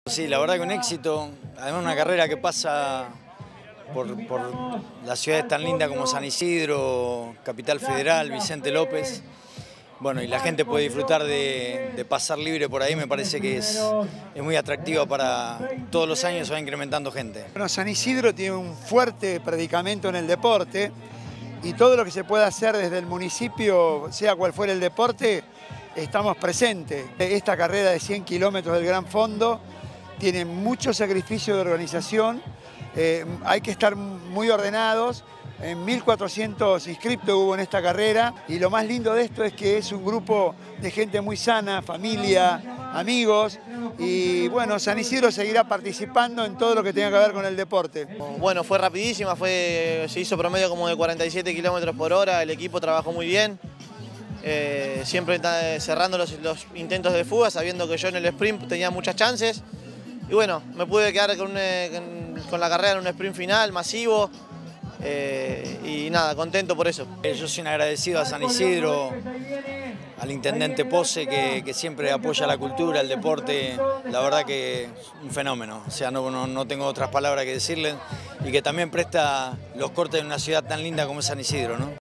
Sí, la verdad que un éxito, además una carrera que pasa por las ciudades tan lindas como San Isidro, Capital Federal, Vicente López. Bueno, y la gente puede disfrutar de pasar libre por ahí, me parece que es muy atractiva para todos los años, se va incrementando gente. Bueno, San Isidro tiene un fuerte predicamento en el deporte y todo lo que se pueda hacer desde el municipio, sea cual fuera el deporte, estamos presentes. Esta carrera de 100 kilómetros del Gran Fondo tiene mucho sacrificio de organización, hay que estar muy ordenados. 1.400 inscriptos hubo en esta carrera y lo más lindo de esto es que es un grupo de gente muy sana, familia, amigos, y bueno, San Isidro seguirá participando en todo lo que tenga que ver con el deporte. Bueno, fue rapidísima, se hizo promedio como de 47 kilómetros por hora, el equipo trabajó muy bien, siempre cerrando los intentos de fuga, sabiendo que yo en el sprint tenía muchas chances, y bueno, me pude quedar con la carrera en un sprint final masivo. Y nada, contento por eso. Yo soy un agradecido a San Isidro, al intendente Pose, que siempre apoya la cultura, el deporte, la verdad que es un fenómeno, o sea, no tengo otras palabras que decirle, y que también presta los cortes de una ciudad tan linda como es San Isidro, ¿no?